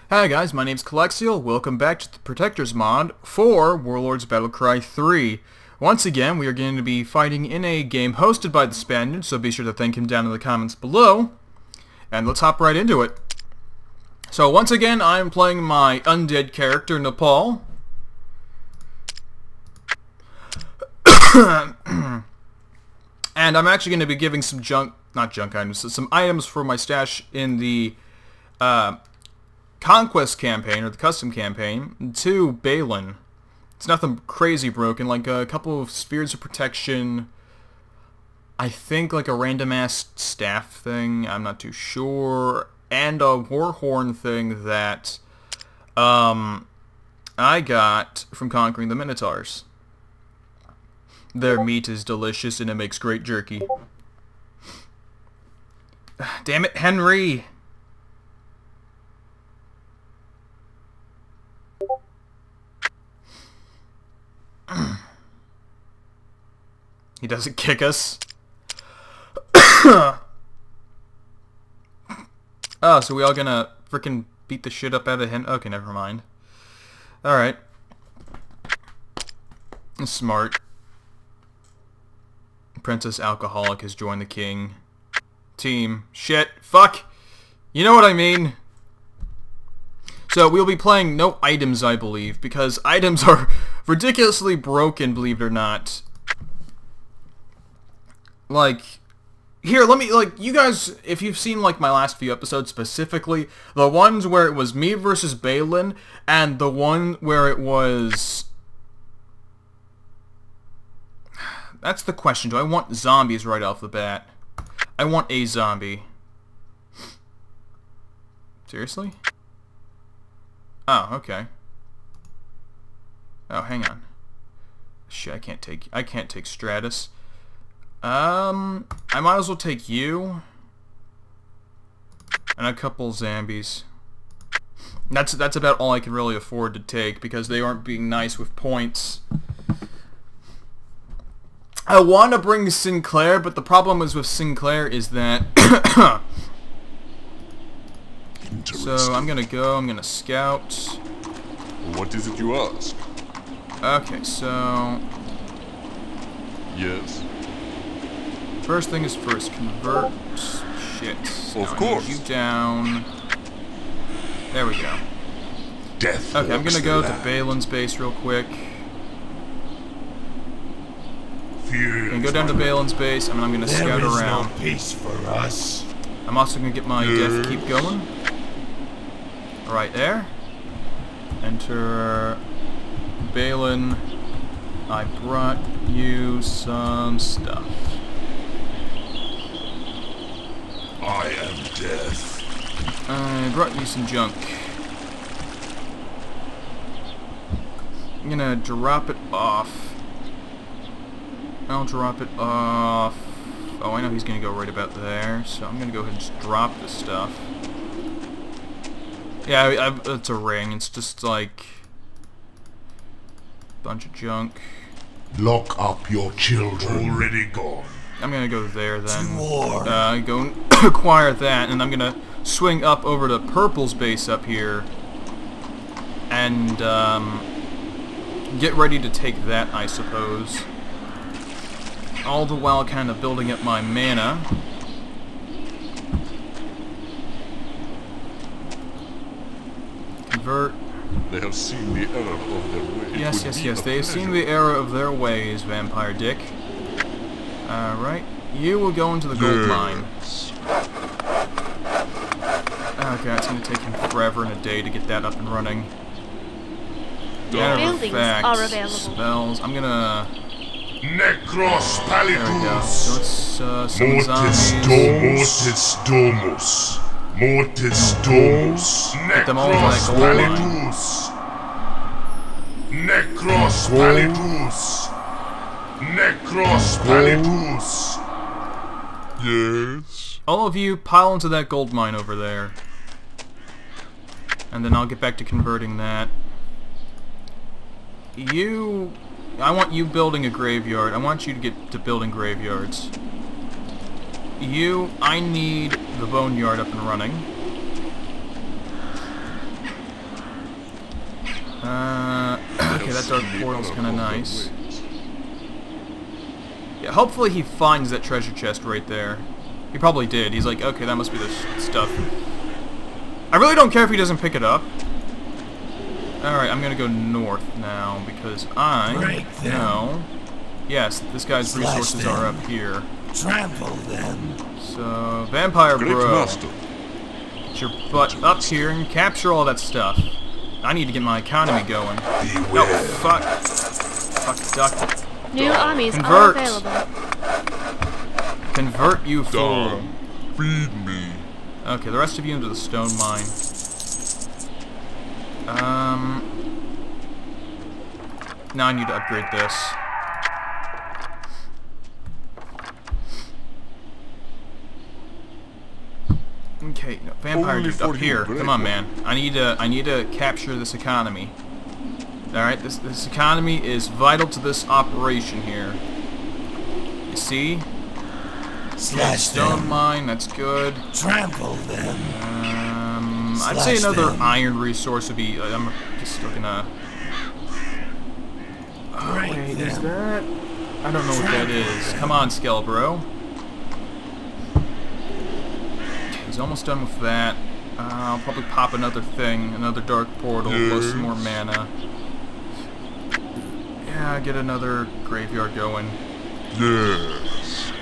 Hi guys, my name's Calexial. Welcome back to the Protectors mod for Warlords Battlecry 3. Once again, we are going to be fighting in a game hosted by the Spaniard, so be sure to thank him down in the comments below. And let's hop right into it. So once again, I'm playing my undead character, Nepal. And I'm actually going to be giving some not junk items, some items for my stash in the Conquest campaign, or the custom campaign, to Balin. It's nothing crazy broken, like a couple of spheres of protection, I think like a random-ass staff thing, I'm not too sure, and a Warhorn thing that I got from conquering the Minotaurs. Their meat is delicious and it makes great jerky. Damn it, Henry! He doesn't kick us. Oh, so we all gonna frickin' beat the shit up out of him? Okay, never mind. Alright. Smart. Princess Alcoholic has joined the king. Team. Shit. Fuck! You know what I mean. So we'll be playing no items, I believe, because items are ridiculously broken, believe it or not. Like, here, let me, like, you guys, if you've seen, like, my last few episodes specifically, the ones where it was me versus Balin, and the one where it was... That's the question. Do I want zombies right off the bat? I want a zombie. Seriously? Oh, okay. Oh, hang on. Shit, I can't take Stratus. I might as well take you. And a couple zombies. That's about all I can really afford to take, because they aren't being nice with points. I want to bring Sinclair, but the problem is with Sinclair is that... So, I'm gonna scout. What is it you ask? Okay, so... Yes? First thing is first, convert... Shit. Of course. You down... There we go. Death. Okay, I'm gonna go to Balin's base real quick. And go down to Balin's base, and I'm gonna scout around. No peace for us. I'm also gonna get my death keep going. Right there. Enter Balin. I brought you some stuff. I am death. I brought you some junk. I'm gonna drop it off. I'll drop it off. Oh, I know he's gonna go right about there, so I'm gonna go ahead and just drop this stuff. Yeah, it's a ring. It's just like a bunch of junk. Lock up your children. Already gone. I'm gonna go there then. 2 more. Go and acquire that, and I'm gonna swing up over to Purple's base up here, and get ready to take that, I suppose. All the while kind of building up my mana. Convert. They have seen the error of their ways. Yes. They have seen the error of their ways, Vampire Dick. Alright. You will go into the gold mine. Okay, it's going to take him forever and a day to get that up and running. Buildings are available. Spells. I'm gonna... Necros There we go. So Palitus. let's Mortis domus. Mortis domus. Get them all Necros to that gold Palitus. Necros Palitus. Necros Palitus. Yes? all of you pile into that gold mine over there. And then I'll get back to converting that. I want you building a graveyard. I want you to get to building graveyards. I need the boneyard up and running. Okay, that dark portal's kind of nice. Yeah, hopefully he finds that treasure chest right there. He probably did. He's like, okay, that must be the stuff. I really don't care if he doesn't pick it up. Alright, I'm gonna go north now, because I know... Yes, this guy's resources are up here. Trample them. So, Vampire Great Bro, master. get your butt up here and capture all that stuff. I need to get my economy going. No, fuck. Fuck, duck. New armies Convert. are available. Convert, you fool. Dom, feed me. Okay, the rest of you into the stone mine. Now I need to upgrade this. Okay, no, vampire Only dude for up you, here. Greg. Come on, man. I need to capture this economy. All right, this economy is vital to this operation here. You see? Slash Stone them. mine. That's good. Trample them. I'd say Slash another them. iron resource would be. I'm just looking at. Oh, Break wait, is them. that? I don't know what that is. Come on, Skelbro. He's almost done with that. I'll probably pop another thing, another dark portal, plus some more mana. Yeah, get another graveyard going. Yes.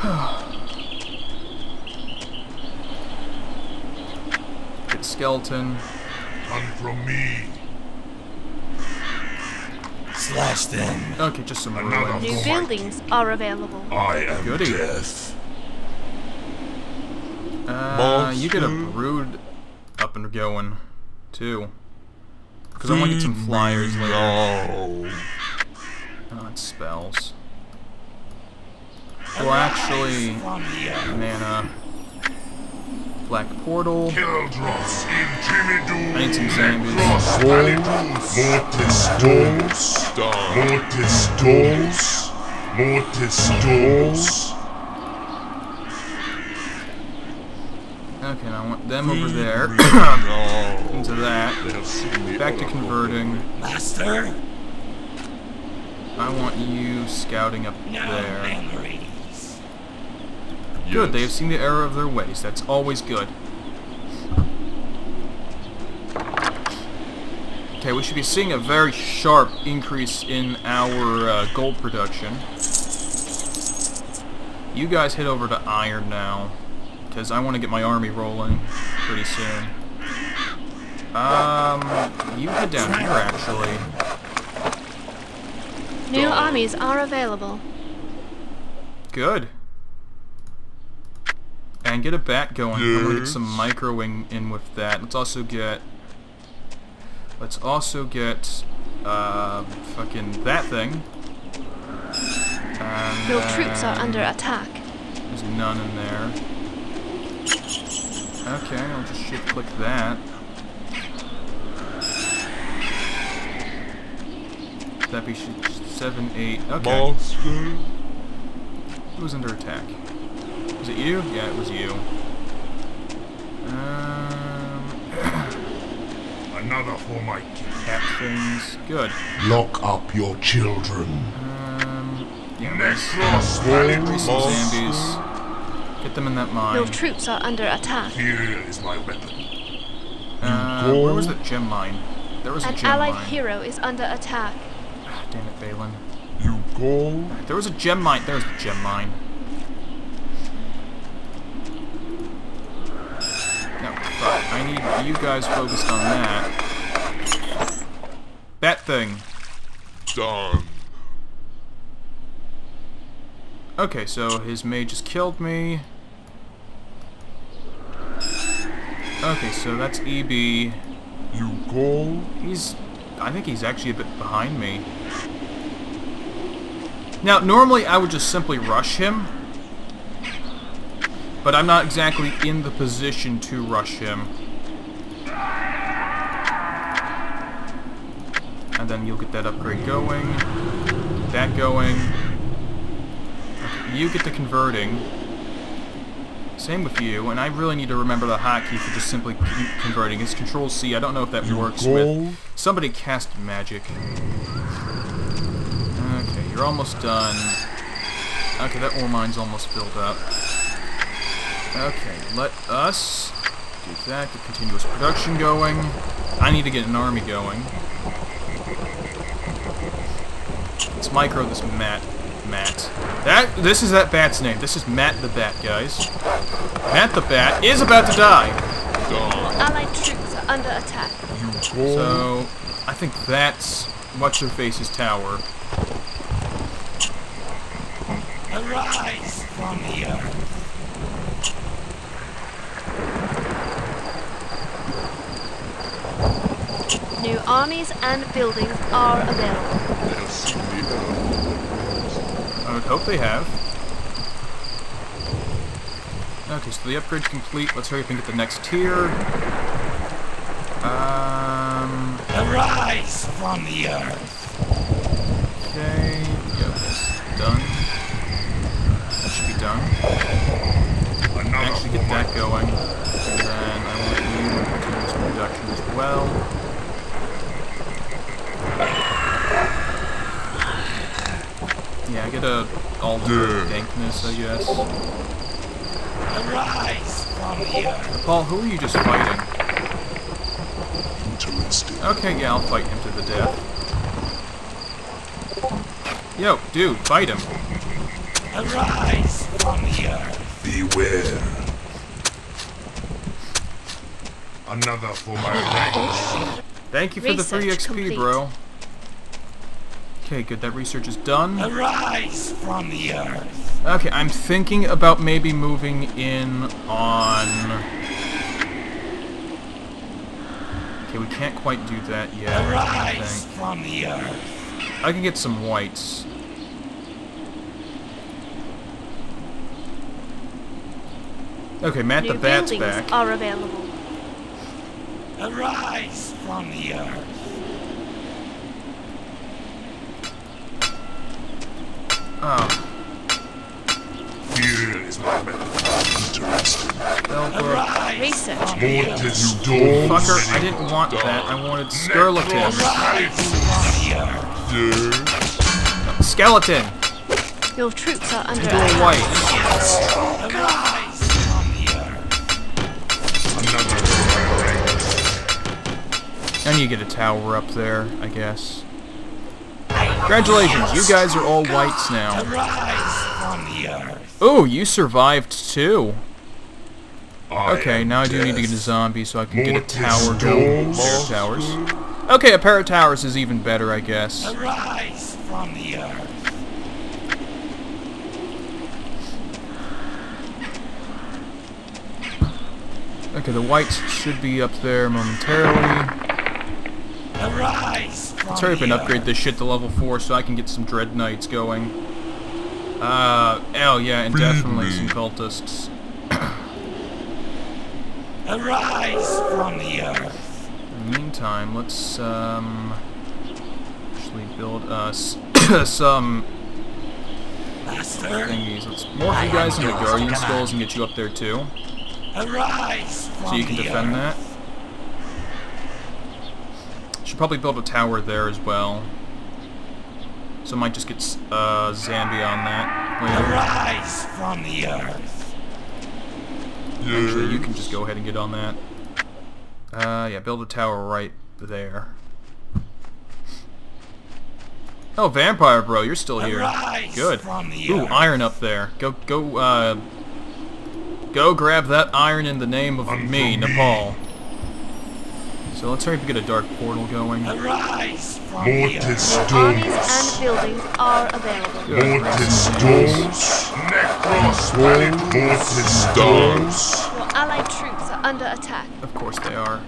Get skeleton. Run from me. Slash them. Okay, just some Another ruins. New buildings are available. I am Goody. death. You get a Monster. brood up and going, too. Because I want to get some flyers later. No. Oh, it's spells. Well, actually, From the earth. mana. Black portal. Keldros Intimidu. I need some zombies. Necros Validus. Mortis Dos. Dom. Mortis Dos. Mortis Dos. Okay, now I want them over there. No. Into They that. have seen the Back to error of converting. Master. I want you scouting up No there. memories. their- Good, they have Yes. seen the error of their ways. That's always good. Okay, we should be seeing a very sharp increase in our gold production. You guys head over to iron now, because I want to get my army rolling pretty soon. You head down here, actually. New armies are available. Good. And get a bat going. I'm gonna get some microing in with that. Let's also get fucking that thing. And Your troops are under attack. there's none in there. Okay, I'll just shift click that. That'd be 7, 8. Okay. Monster. Who's under attack? Was it you? Yeah, it was you. Another for my Cat things. Good. Lock up your children. Yeah, Necros raise some Validus. zombies. Get them in that Your mine. troops are under attack. Here is my weapon. Where was the gem mine? There was a An gem allied mine. hero is under attack. Ah, damn it, Balin. You go. There was a gem mine. There's the gem mine. No, but I need you guys focused on that. That thing. Done. Okay, so his mage just killed me. Okay, so that's EB. You go. I think he's actually a bit behind me. Now, normally I would just simply rush him. But I'm not exactly in the position to rush him. And then you'll get that upgrade going. Get that going. Okay, you get the converting. Same with you, and I really need to remember the hotkey for just simply converting. It's Control C. I don't know if that works with... Somebody cast magic. Okay, you're almost done. Okay, that ore mine's almost filled up. Okay, let us do that, get continuous production going. I need to get an army going. Let's micro this Matt. This is that bat's name. This is Matt the Bat, guys. Matt the Bat is about to die. Allied troops are under attack. So, I think that's What's-Her-Face's tower. Arise from the earth. New armies and buildings are available. I would hope they have. Okay, so the upgrade's complete. Let's hurry up and get the next tier. Arise from the earth. Okay. Yep, that's done. That should be done. Actually get that going. And then I want you to continue some production as well. Yeah, get a alternate dankness, I guess. Arise from the earth. Paul, who are you just fighting? Interesting. Okay, yeah, I'll fight him to the death. Yo, dude, fight him. Arise from the earth. Beware. Another for my ranks. Thank you for the free Research XP, complete. bro. Okay, good, that research is done. Arise from the earth. Okay, I'm thinking about maybe moving in on... Okay, we can't quite do that yet, I Arise think. from the earth. I can get some whites. Okay, Matt the New Bat's buildings back. are available. Arise from the earth. Oh, Here is my method. Interesting. Belbrook. Arise Research from the earth. Mortis dawn. Fucker, I didn't want that. I wanted Skeleton. Arise from the earth. Skeleton! Your troops are under Go attack. white. Arise from the earth. Another for my ranks. And you get a tower up there, I guess. Congratulations, you guys are all whites now. Arise from the earth. Oh, you survived too. I Okay, am now I do need to get a death. zombie so I can get a Mortis tower going. dawn. Pair of towers. Okay, a pair of towers is even better, I guess. Arise from the earth. Okay, the whites should be up there momentarily. Arise from Let's hurry up and the upgrade earth. this shit to level 4 so I can get some Dread Knights going. Oh yeah, and definitely some cultists. Arise from the earth. In the meantime, let's actually build us some Master. thingies. Let's morph you guys into Guardian Skulls and get you up there too, Arise from so you can the defend earth. that. Should probably build a tower there as well. So I might just get Zambia on that later. Arise from the earth. Actually, you can just go ahead and get on that. Yeah, build a tower right there. Oh, Vampire Bro, you're still here. Arise Good. from the Ooh, earth. iron up there. Go grab that iron in the name of me, Nepal. So let's hurry up and get a dark portal going. Arise from the Mortis earth. Armies dawns. and buildings are available. Good. Mortis dawns. Necros panic. Mortis dawns. Your allied troops are under attack. Of course they are.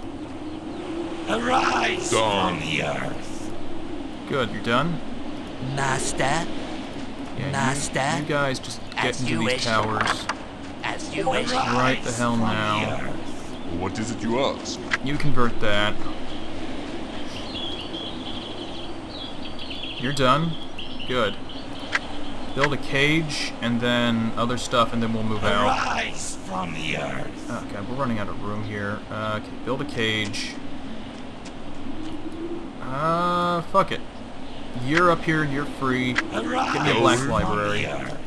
Arise Dawn. from the earth. Good, you're done? Master, Yeah, Master, you guys just get as into you these wish. towers. as you wish. Right the hell From now. the earth. What is it you ask? You convert that. You're done? Good. build a cage, and then other stuff, and then we'll move out. Arise from the earth. Okay, we're running out of room here. Okay, build a cage. Fuck it. You're up here, you're free. Arise Give me a black from library. the earth.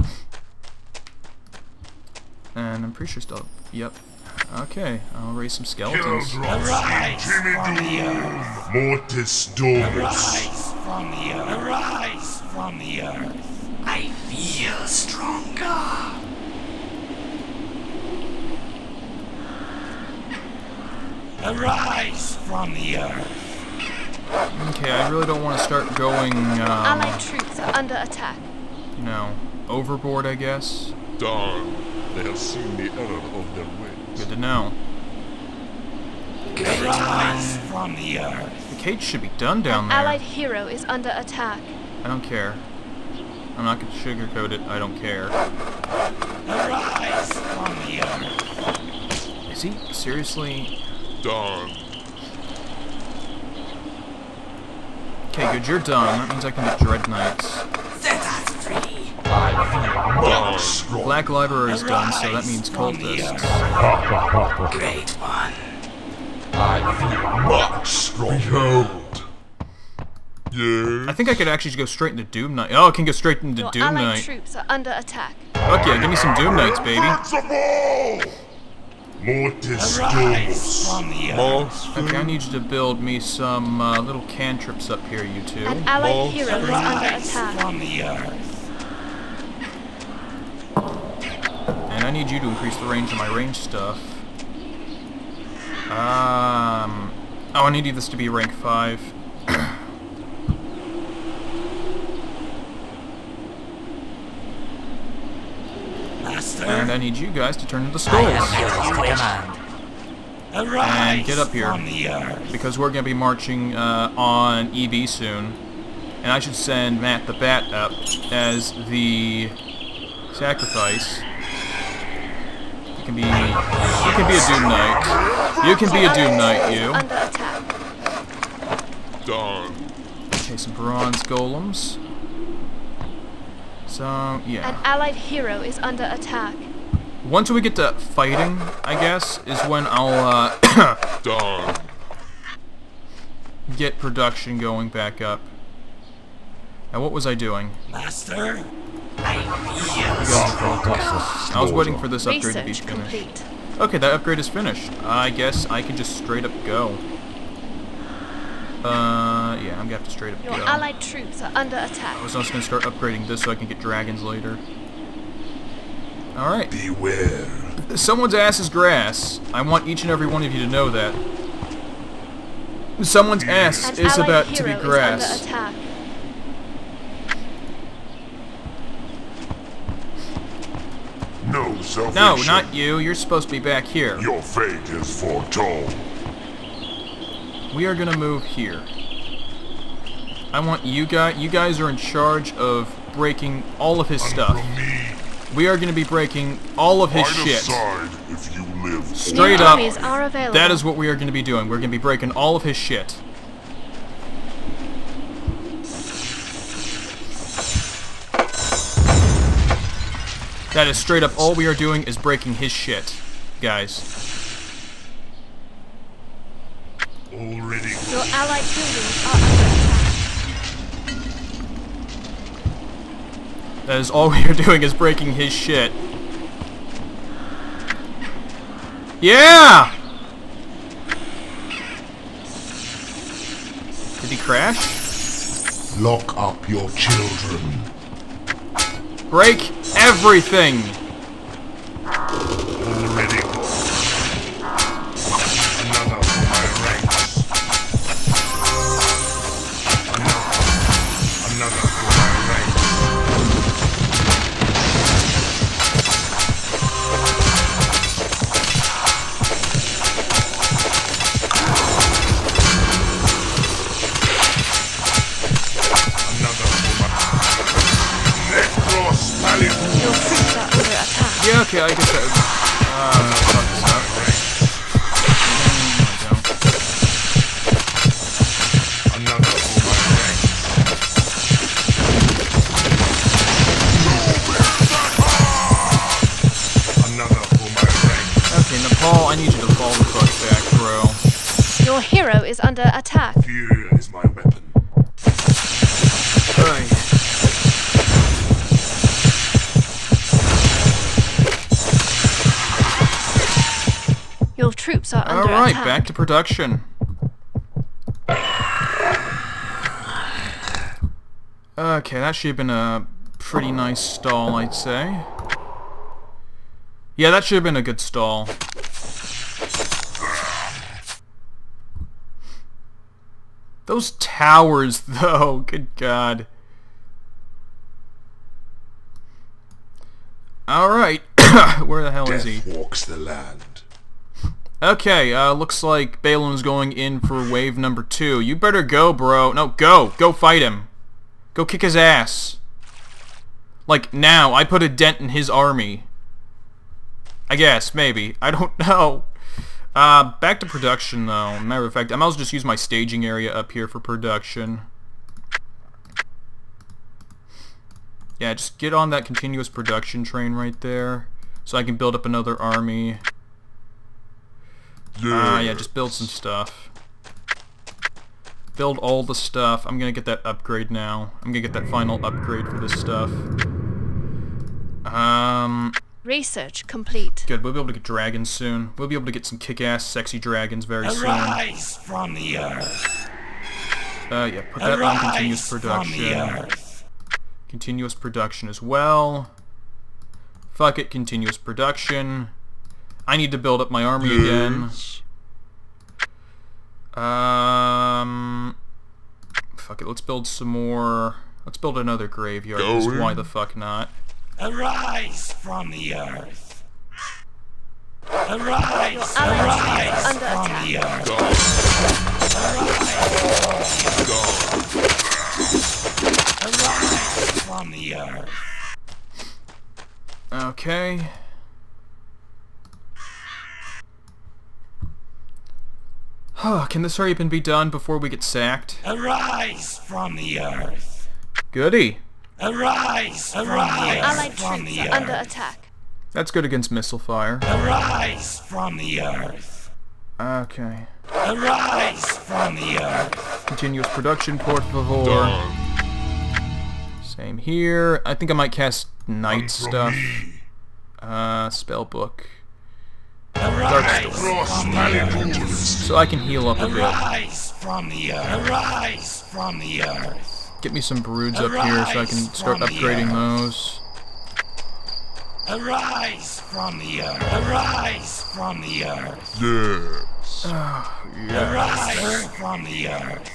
And I'm pretty sure still... Yep. Okay, I'll raise some Kill skeletons. Arise Jimmy from the Doom. earth. Mortis Domus. Arise from the earth. Arise from the earth. I feel stronger. Arise from the earth. Okay, I really don't want to start going, Allied troops are under attack. you know, overboard, I guess. Darn, they have seen the error of their ways. Good to know. Arise from the earth. The cage should be done down An there. allied hero is under attack. I don't care. I'm not going to sugarcoat it. I don't care. Arise from the earth. Is he seriously? Darn, Okay, good. You're done. That means I can get Dread Knights. Set us free. darn. Black Library is done, so that means Arise from the cultists. Great one. Much stronger. Yeah. I think I could actually just go straight into Doom Knight. Oh, I can go straight into Your Doom allied Knight. troops are under attack. Fuck yeah, give me some Doom Knights, baby. Invincible! Mortis Arise Domus. from the earth. Monster. Okay, I need you to build me some little cantrips up here, you two. An allied hero is under Arise attack. from the earth. And I need you to increase the range of my range stuff. Oh, I need this to be rank 5. Master. And I need you guys to turn into I am skulls. yours to command. Arise And get up here. from the earth. Because we're going to be marching on EB soon. And I should send Matt the Bat up as the sacrifice. You can be a Doom Knight. You can be a Doom Knight, you. Under attack. Darn. Okay, some bronze golems. So, An yeah. allied hero is under attack. Once we get to fighting, I guess, is when I'll Darn. get production going back up. Now, what was I doing? Master. I was waiting for this upgrade to be Research finished. complete. Okay, that upgrade is finished. I guess I can just straight up go. Yeah, I'm gonna have to straight up Your go. allied troops are under I attack. was also gonna start upgrading this so I can get dragons later. Alright. Beware. Someone's ass is grass. I want each and every one of you to know that. Someone's ass An is allied about to be hero is under grass. attack. No salvation. No, not you. You're supposed to be back here. Your fate is foretold. We are gonna move here. I want you guys. You guys are in charge of breaking all of his stuff. From me, We are gonna be breaking all of his fight shit. aside if you live. Straight New up. armies are available. That is what we are gonna be doing. We're gonna be breaking all of his shit. That is straight up all we are doing is breaking his shit, guys. Already Your allied buildings are under attack. That is all we are doing is breaking his shit. Yeah! Did he crash? lock up your children. Break everything! Already gone. Another for my ranks. Another for my ranks. Another for my Necros Pallium. Your troops are under attack. Yeah, okay, I guess that would... fuck this up. Another for my ranks. Your hero is under attack. Fear is my weapon. Right. Your troops are under Alright, attack. back to production. Okay, that should have been a pretty nice stall, I'd say. Yeah, that should have been a good stall. Those towers, though, good God. Alright, where the hell is he? Death walks the land. Okay, looks like Balin's going in for wave number 2. You better go, bro. No, go! Go fight him. Go kick his ass. Like, now. I put a dent in his army. I guess, maybe. I don't know. Back to production, though. Matter of fact, I might as well just use my staging area up here for production. Yeah, just get on that continuous production train right there, so I can build up another army. Yeah, just build some stuff. Build all the stuff. I'm gonna get that upgrade now. I'm gonna get that final upgrade for this stuff. Research complete. Good, we'll be able to get dragons soon. We'll be able to get some kick-ass, sexy dragons very soon. Arise from the earth. Yeah, put that on continuous Arise from the production. earth. Continuous production as well. Fuck it, continuous production. I need to build up my army again. Fuck it, let's build some more. Let's build another graveyard, 'cause why the fuck not? Arise from the earth. Arise, Your allied troops arise are under from attack. the earth. Arise from the earth. Okay. Can this hurry up and be done before we get sacked? Arise from the earth. Goody. Arise from the Allied earth. From troops the are under earth. attack. That's good against missile fire. Arise from the earth. Okay. Arise from the earth. Continuous production, por favor. Same here. I think I might cast night stuff. Spell book. Frost maniples. So I can heal up a bit. Arise from the earth. Arise from the earth. Get me some broods up here so I can start upgrading those. Arise from the earth. Arise from the earth. Yes. Yeah. Arise from the earth.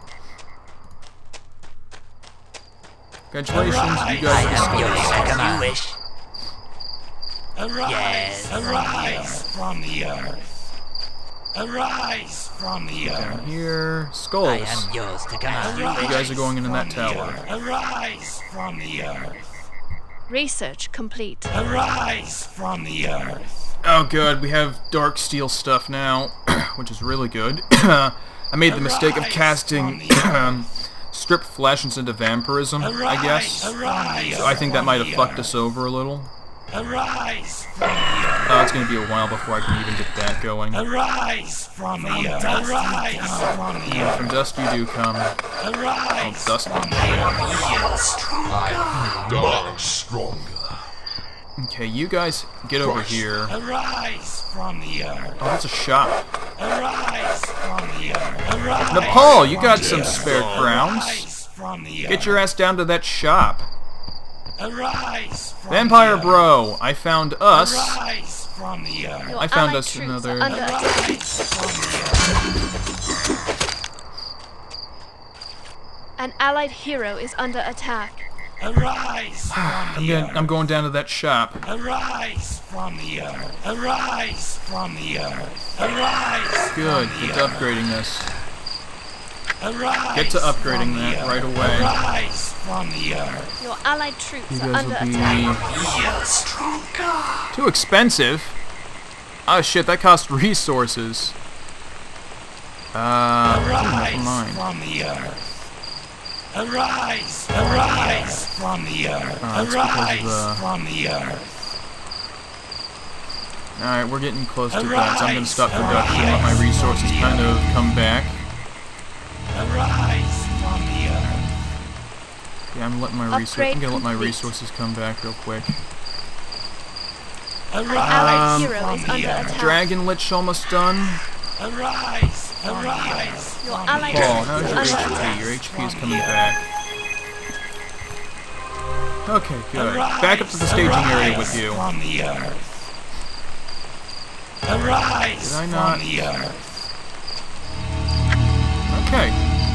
Congratulations, you I guys am are yours still to command. Wish. Arise. Yes. Arise from the earth. Arise from the down earth. here. I Skulls. am yours to command. You guys are going into that From the tower. earth. Arise from the earth. Research complete. Arise from the earth. Oh good, we have dark steel stuff now, which is really good. I made the mistake of casting strip flesh instead of vampirism, I guess. Arise. So I think that might have fucked us over a little. Arise from the earth. It's gonna be a while before I can even get that going. Arise from the earth. Arise from the earth. From dust you do come. Arise Dust. from the earth. Much stronger. Okay, you guys get over here. Arise from the earth. Oh, that's a shop. Arise from the earth. Arise Nepal, you got some spare crowns. Arise from the earth. Get your ass down to that shop. Arise from Vampire the earth. Bro, I found us. Arise from the earth. Your I found allied us troops another- are under attack. Arise from the earth. An allied hero is under attack. Arise from the earth. I'm going down to that shop. Arise from the earth. Arise from the earth. Arise Good, from the get to earth. upgrading this. Arise Get to upgrading from the that earth. right away. Arise from the earth. Your allied troops You are guys under will be attack. Feel stronger. too expensive. Oh shit, that costs resources. Never Arise mind. from the earth. Arise. Arise from the earth. That's because of Arise the- from the earth. Alright, we're getting close to that, so I'm going to stop production and let my resources kind of come back. Arise from the earth. Yeah, I'm going to let my resources come back real quick. An allied hero is under attack. Dragon Lich almost done. Arise. Arise. Your allied Paul, hero how's is your under HP? attack. Your HP is coming back. Okay, good. Back up to the staging area with you. From the earth. Arise Did I not? from the earth. Okay.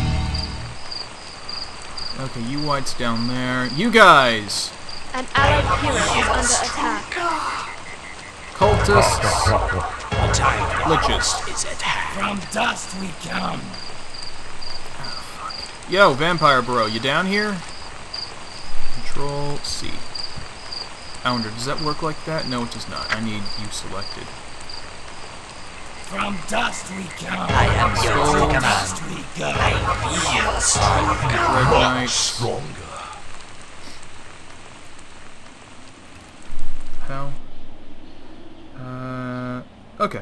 Okay, you whites down there. You guys! An allied hero is under attack. Cultists! The time of the Liches. harvest is at hand. From dust we come. Yo, Vampire Bro, you down here? Control C. I wonder, does that work like that? No, it does not. I need you selected. From dust we come. I am yours to Souls. command. Dust we go. Feel stronger. Red Knight. Stronger. How? Okay.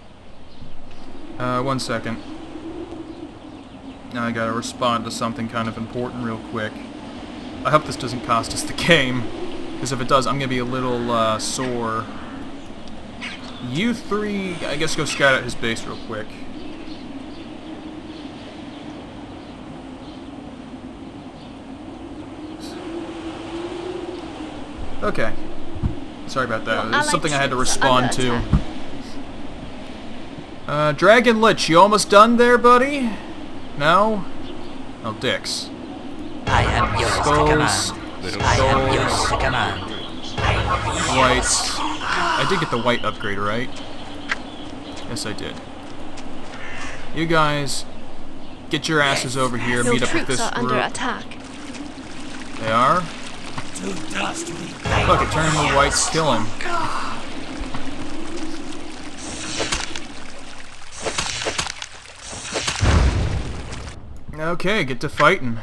1 second. Now I gotta respond to something kind of important real quick. I hope this doesn't cost us the game, because if it does, I'm gonna be a little, sore. You three, I guess go scout out his base real quick. Okay. Sorry about that. It's something I had to respond to. Dragon Lich, you almost done there, buddy? No? Oh, dicks. I am yours to Skulls. command. I am yours to command. Whites. I did get the white upgrade, right? Yes, I did. You guys, get your asses over here, Your meet up with troops this are under group. attack. They are? To dust we go. Look, it turned the whites, kill him. Okay, get to fighting.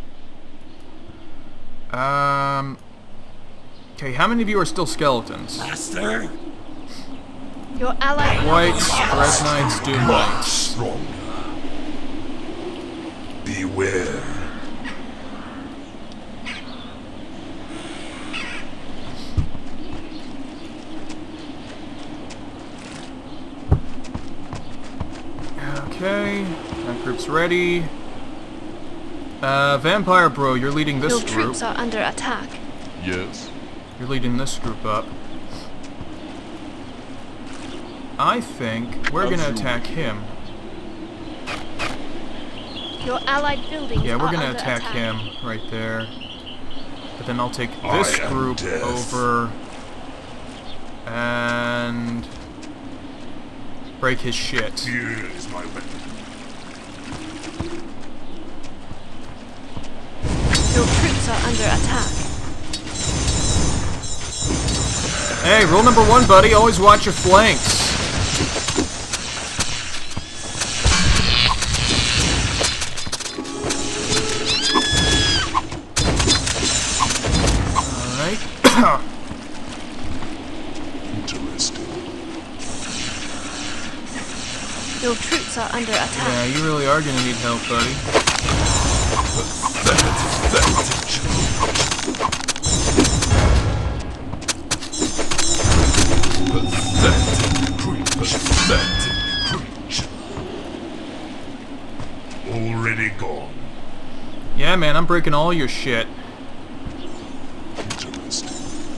Okay, how many of you are still skeletons? Master. Your allied Whites, Red Knights, Doom Much Knights. stronger. Beware. Okay, that group's ready. Vampire Bro, you're leading this your group. troops are under attack. Yes. You're leading this group up. I think we're gonna attack him. Your allied buildings Yeah, we're are gonna under attack him right there. But then I'll take this I am group death. over and break his shit. Here is my weapon. Your troops are under attack. Hey, rule number 1, buddy, always watch your flanks. Alright. Interesting. Your troops are under Yeah, attack. you really are gonna need help, buddy. Already gone. Yeah, man, I'm breaking all your shit. Interesting.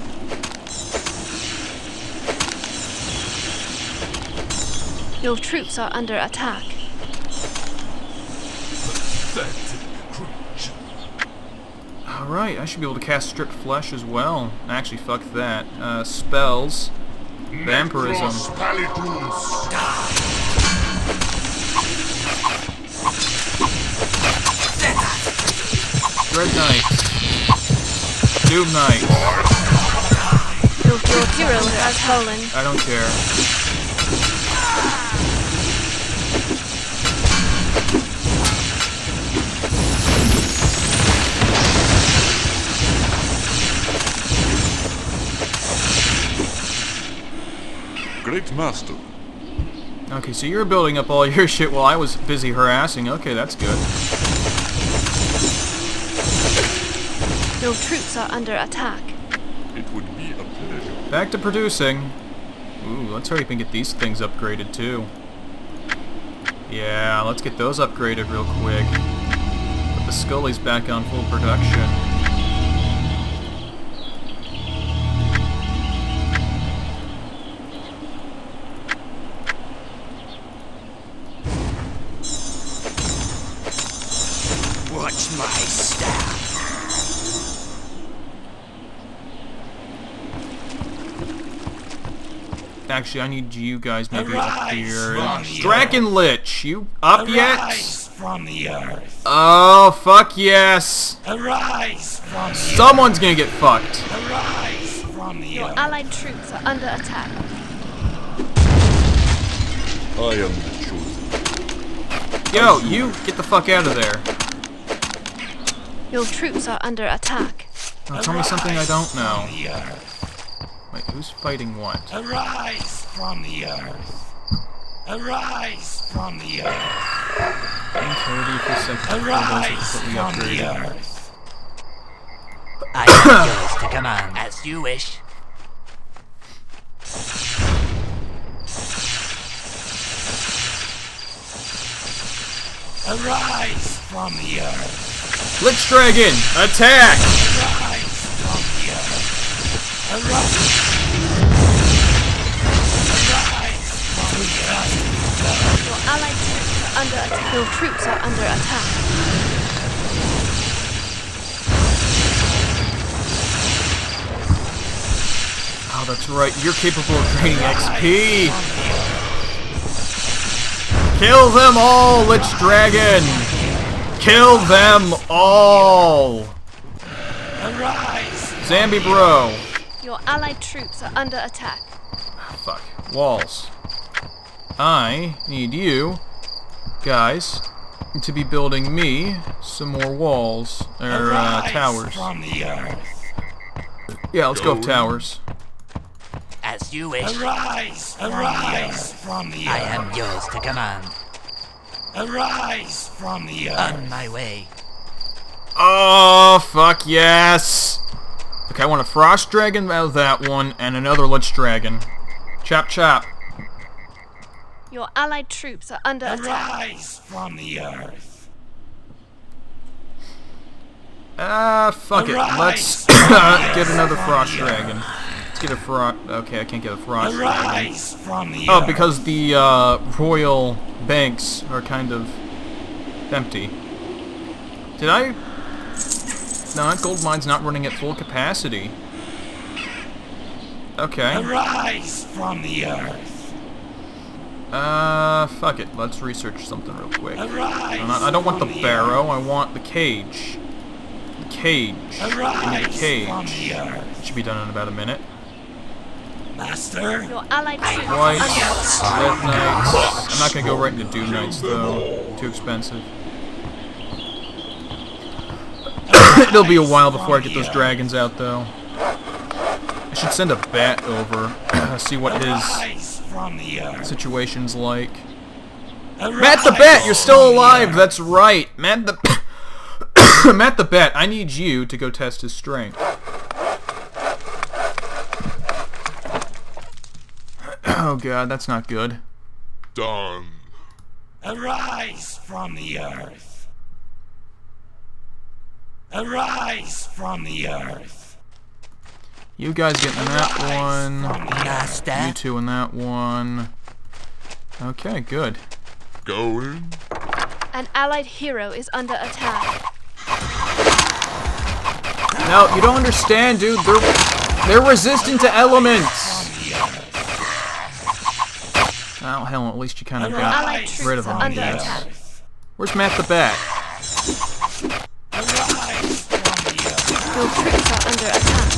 Your troops are under attack. Alright, I should be able to cast Stripped Flesh as well. Actually, fuck that. Spells. Vampirism. Necros Palitus. Red Knights. Doom Knight. Your hero has fallen. I don't care. Master, Okay, so you're building up all your shit while I was busy harassing. Okay, that's good. Your troops are under attack. it would be a pleasure. Back to producing. Ooh, let's hurry up and get these things upgraded too. Yeah, let's get those upgraded real quick. Put the Scullies back on full production. Watch my staff. Actually, I need you guys maybe up Arise here. from the Drakenlich, you up yet? Arise from the earth. Oh, fuck yes. Arise from the Someone's gonna get fucked. earth. Arise from the Your earth. allied troops are under attack. I am the chosen. Yo, you get the fuck out of there. Your troops are under attack. Now tell me something I don't know. From the earth. Wait, who's fighting what? Arise from the earth. Arise from the earth. Clarity for second. Arise What we from the upgraded. earth. I am yours to command. As you wish. Arise from the earth. Lich Dragon, attack! Arise from the earth. Arise. Arise from the earth. Your allied troops are under attack. Your troops are under attack. Oh, that's right. You're capable of draining XP. Kill them all, Lich Dragon! Kill them all! Arise. Zambi bro. Your allied troops are under attack. Fuck. Walls. I need you guys to be building me some more walls. Or, Arise towers. from the earth. Yeah, let's go with towers. As you wish. Arise. Arise from the I earth. am yours to command. Arise from the earth. On my way. Oh, fuck yes! Okay, I want a Frost Dragon out of that one, and another Lich Dragon. Chop chop. Your allied troops are under attack. Arise from the earth. Fuck it. Let's Arise get another from Frost the Dragon. Let's get a Frost... Okay, I can't get a Frost Dragon. Arise from the Oh, earth. because the, royal banks are kind of empty. Did I... No, that gold mine's not running at full capacity. Okay. Arise from the earth. Fuck it. Let's research something real quick. Arise I don't want the from barrow, I want the cage. The cage. Give me the Arise cage. from the earth. Should be done in about a minute. Master. Your allied troops are White, under attack. Red Knights. I'm not gonna go right into Doom Knights though. Too expensive. It'll be a while before I get those dragons out though. I should send a bat over, see what his Arise from the earth. situation's like. Arise Matt the Bat, you're still from the alive. earth. That's right. Matt the Matt the Bat. I need you to go test his strength. Oh god, that's not good. Done. Arise from the earth. Arise from the earth. You guys get in that one. You Master. two in that one. Okay, good. Going. An allied hero is under attack. No, you don't understand, dude. They're resistant to elements. Oh hell, at least you kind of Your got allied rid troops of are them. under Yes. attack. Where's Matt the Bat? Arise from the earth. Your troops are under attack.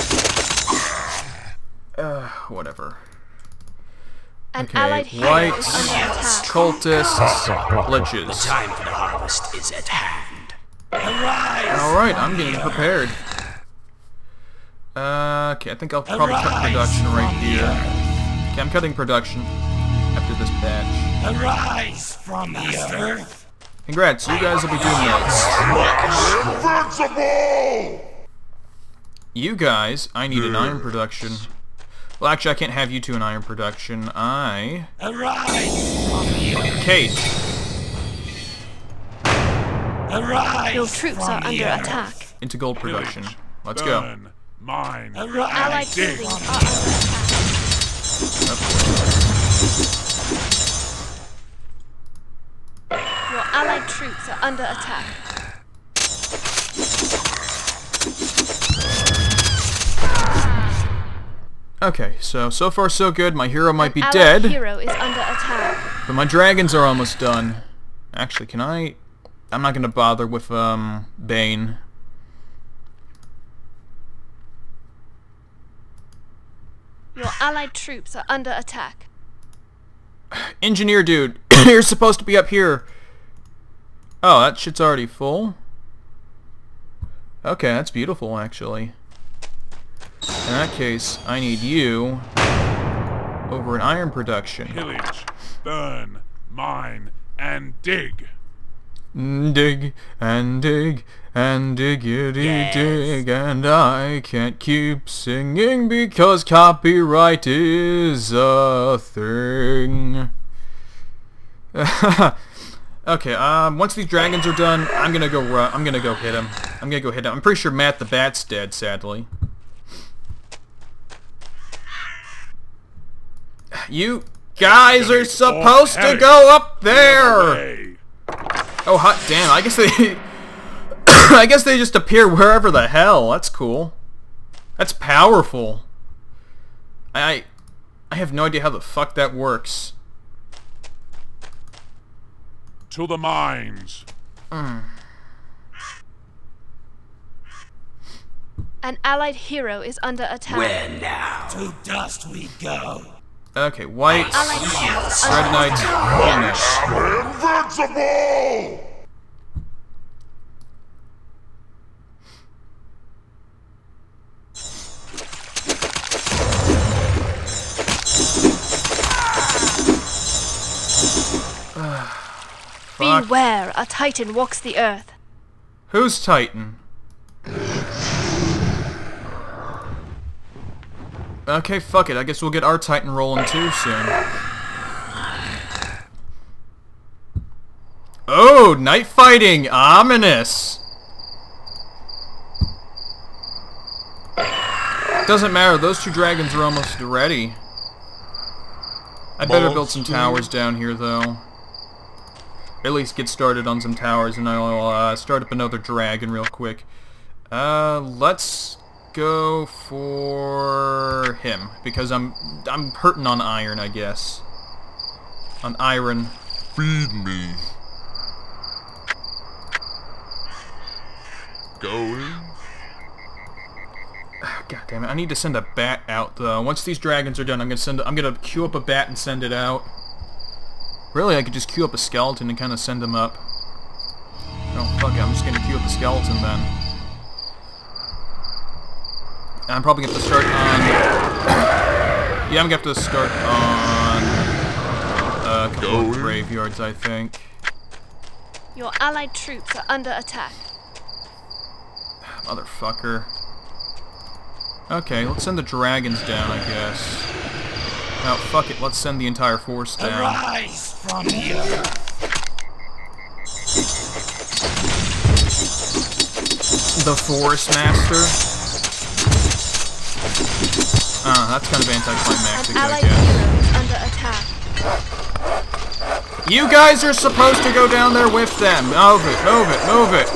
Whatever. An Okay, allied hero whites, is under attack. cultists, liches. Time for the harvest is at hand. Arise. Alright, I'm getting prepared. Okay, I think I'll probably cut production right here. Okay, I'm cutting production after this batch. Arise from the earth. Congrats, you guys will be doing this. Invincible! You guys, I need an iron production. Well, actually, I can't have you two in iron production. Arise from the earth. Kate. Arise. Your troops from are the under earth. attack. Into gold production. Pillage, Let's go. burn, mine, Arise. Allied dig. buildings are under attack. Your allied troops are under attack. Okay, so far so good. My hero might be Allied dead, hero is under attack. but my dragons are almost done. Actually, I'm not gonna bother with, Bane. Your allied troops are under attack. Engineer dude, you're supposed to be up here. Oh, that shit's already full? Okay, that's beautiful, actually. In that case, I need you over in iron production. Pillage, burn, mine, and dig. Dig and dig and diggity dig, and I can't keep singing because copyright is a thing. Okay, once these dragons are done, I'm gonna go hit him. I'm pretty sure Matt the Bat's dead, sadly. You guys are supposed to go up there! Hey, Oh, hot damn, I guess they... I guess they just appear wherever the hell. That's cool. That's powerful. I have no idea how the fuck that works. to the mines. An allied hero is under attack. Where now? To dust we go. Okay, white, Allied troops red under knight, attack. green knight. Invincible! Fuck. Beware, a titan walks the earth. Who's Titan? Okay, fuck it. I guess we'll get our Titan rolling too soon. Oh, night fighting! Ominous! Doesn't matter, those two dragons are almost ready. I better build some towers down here, though. At least get started on some towers, and I'll start up another dragon real quick. Let's go for him, because I'm hurting on iron, I guess. On iron. Feed me. Going. God damn it! I need to send a bat out though. Once these dragons are done, I'm gonna queue up a bat and send it out. Really, I could just queue up a skeleton and kind of send him up. Oh fuck it! I'm just gonna queue up a skeleton then. And I'm probably gonna have to start on. Yeah, I'm gonna have to start on a couple of graveyards, I think. Your allied troops are under attack. Motherfucker. Okay, let's send the dragons down, I guess. No, fuck it, let's send the entire force down. Arise from the earth. The Forest Master? That's kind of anticlimactic, An I allied guess. hero is under attack. You guys are supposed to go down there with them! Move it, move it, move it!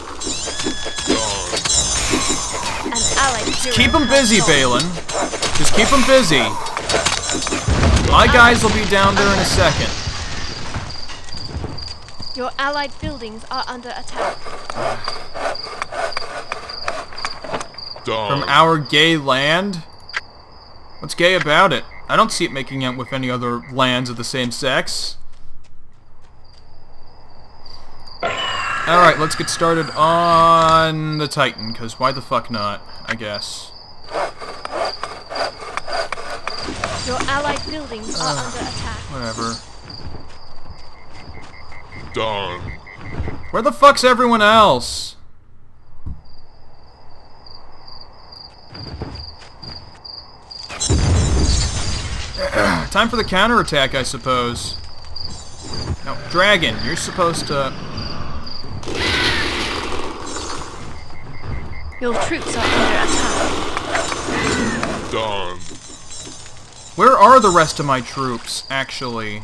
An allied hero Keep them has busy, fallen. Balin. Just keep them busy. My guys will be down there in a second. Your allied buildings are under attack. From our gay land? What's gay about it? I don't see it making out with any other lands of the same sex. Alright, let's get started on the Titan, because why the fuck not, I guess. Your allied buildings are under attack. Whatever. Done. Where the fuck's everyone else? Time for the counterattack, I suppose. No, Dragon, you're supposed to... Your troops are under attack. Done. Where are the rest of my troops, actually?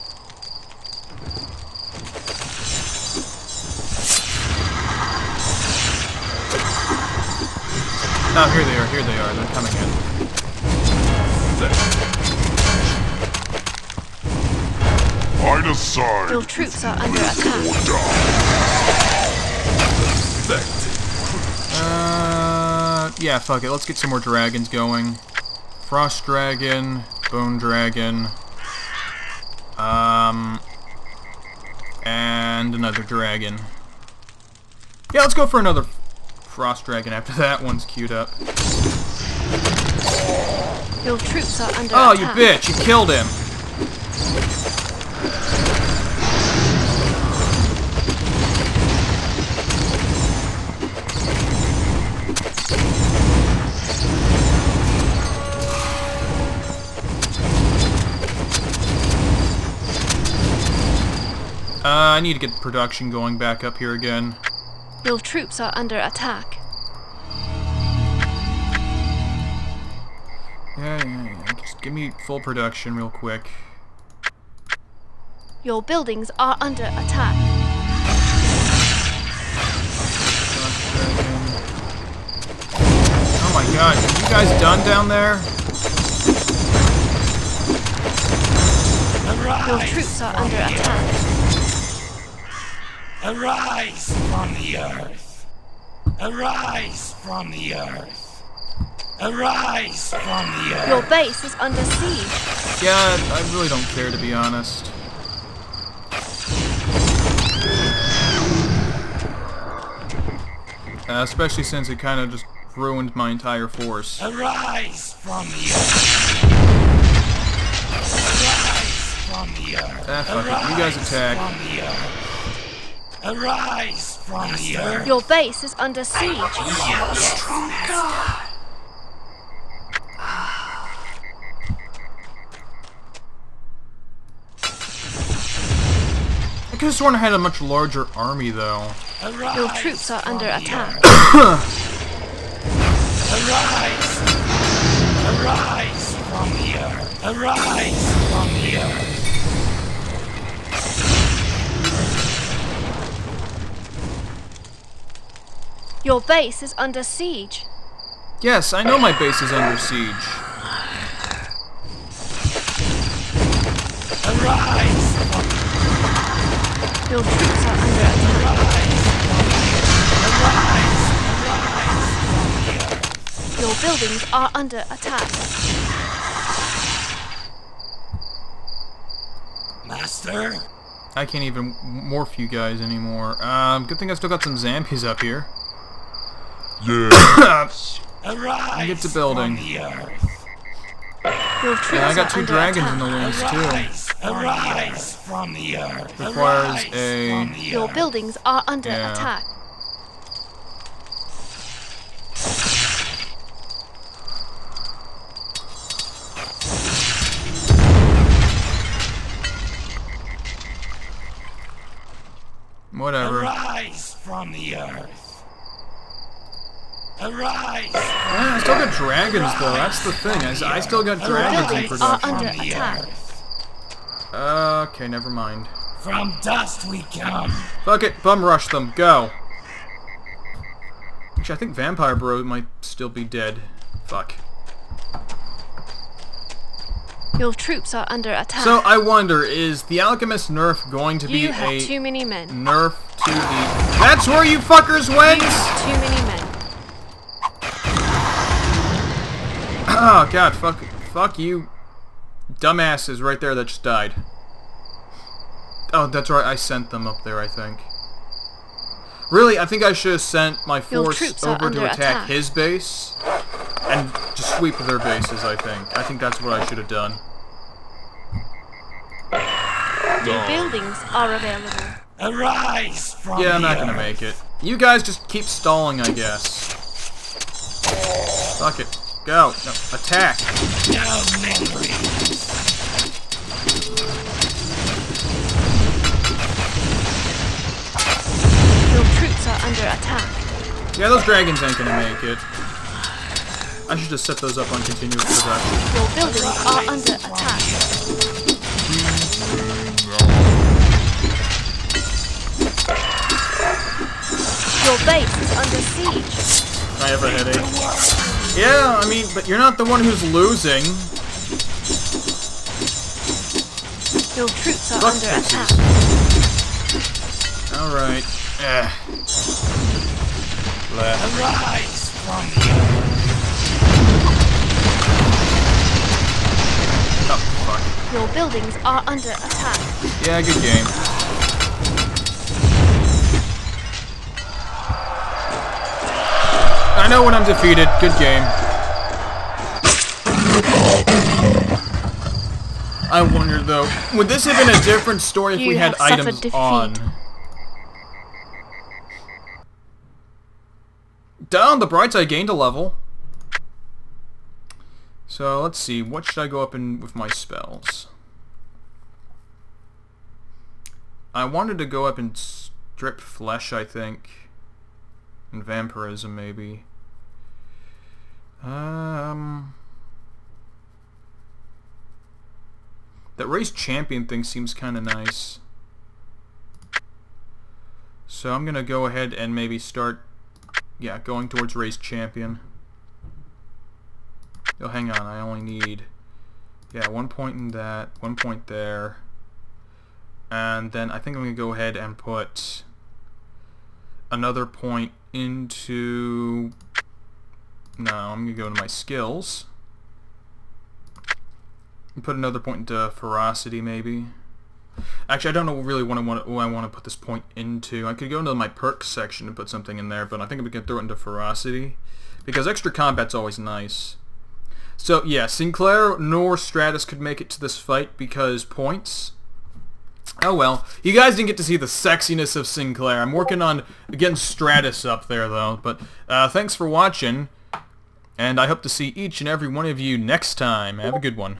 Oh, here they are, they're coming in. I decide. Your troops are under attack. Yeah, fuck it, let's get some more dragons going. Frost Dragon, Bone Dragon, and another dragon. Yeah, let's go for another Frost Dragon after that one's queued up. Your troops are under Oh, attack. you bitch! You killed him! I need to get production going back up here again. Your troops are under attack. Yeah. Just give me full production real quick. Your buildings are under attack. Oh my god, are you guys done down there? Your troops are under attack. Arise from the earth! Arise from the earth! Arise from the earth! Your base is under siege. Yeah, I really don't care, to be honest. Especially since it kind of just ruined my entire force. Arise from the earth! Arise from the earth! Ah, fuck it. You guys attack. From the earth! Arise from the earth! Your base is under siege. I could have sworn I had a much larger army, though. Your troops are under attack. Arise! Arise from the earth! Arise from the earth! Your base is under siege. Yes, I know my base is under siege. Arise! Your troops are under attack. Your buildings are under attack. Master? I can't even morph you guys anymore. Good thing I still got some Zampies up here. Yeah. Arise Get to building. from the earth! Your troops And I got are 2 under dragons in attack. the wings, too. Arise from the earth! Requires Arise a- from the Your earth. buildings are under Yeah. attack. Whatever. Arise from the earth! Arise Yeah, I still got dragons, though. That's the thing. I still got Your dragons in buildings are production. under from the attack. earth! Okay, never mind. From dust we come! Fuck it, bum rush them, go! Actually, I think Vampire Bro might still be dead. Fuck. Your troops are under attack. So, I wonder, is the Alchemist nerf going to be you a have too many men. nerf to the... That's where you fuckers went?! You have too many men. Oh, God, fuck you dumbasses right there that just died. Oh, that's right, I sent them up there, I think. Really, I think I should have sent my Your force troops are over to under attack attack. his base, and just sweep their bases, I think. I think that's what I should have done. New buildings are available. Arise from Yeah, I'm the not gonna earth. make it. You guys just keep stalling, I guess. Fuck it. Go. No, attack. No memories. Your troops are under attack. Yeah, those dragons ain't gonna make it. I should just set those up on continuous production. Your buildings are under attack. Your base is under siege. I have a headache. Yeah, I mean, but you're not the one who's losing. Your troops are Fuck under pixies. attack. Alright. Left. Arise from the earth. Oh, fuck. Your buildings are under attack. Yeah, good game. I know when I'm defeated. Good game. I wonder though, would this have been a different story if You we had have suffered items defeat. on? On the bright side, I gained a level. So let's see, what should I go up in with my spells? I wanted to go up and strip flesh, I think. And vampirism, maybe. That race champion thing seems kind of nice. So I'm gonna go ahead and maybe start, yeah, going towards race champion. Oh, hang on, I only need, yeah, 1 point in that, 1 point there. And then I think I'm gonna go ahead and put another point into, no, I'm gonna go into my skills and put another point into ferocity, maybe. Actually, I don't know really what I want to put this point into. I could go into my perks section and put something in there, but I think we can throw it into ferocity because extra combat's always nice. So yeah, Sinclair nor Stratus could make it to this fight because points. Oh well, you guys didn't get to see the sexiness of Sinclair. I'm working on getting Stratus up there though, but thanks for watching, and I hope to see each and every one of you next time. Have a good one.